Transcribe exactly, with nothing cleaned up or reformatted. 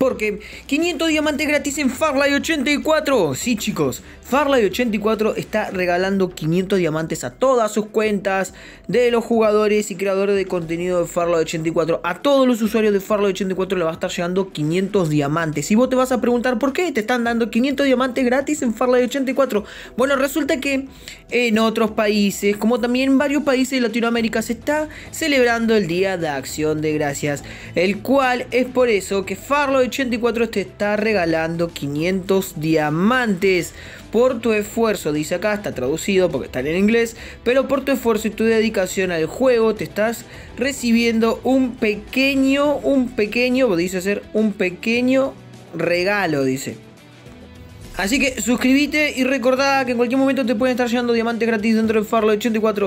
porque quinientos diamantes gratis en Farlight ochenta y cuatro. Sí, chicos, Farlight ochenta y cuatro está regalando quinientos diamantes a todas sus cuentas de los jugadores y creadores de contenido de Farlight ochenta y cuatro. A todos los usuarios de Farlight ochenta y cuatro le va a estar llegando quinientos diamantes. Y vos te vas a preguntar por qué te están dando quinientos diamantes gratis en Farlight ochenta y cuatro. Bueno, resulta que en otros países, como también en varios países de Latinoamérica, se está celebrando el Día de Acción de Gracias, el cual es por eso que Farlight ochenta y cuatro te está regalando quinientos diamantes por tu esfuerzo. Dice acá, está traducido porque está en inglés, pero por tu esfuerzo y tu dedicación al juego te estás recibiendo un pequeño, un pequeño, dice ser un pequeño regalo, dice. Así que suscríbete y recordá que en cualquier momento te pueden estar llegando diamantes gratis dentro de Farlight ochenta y cuatro.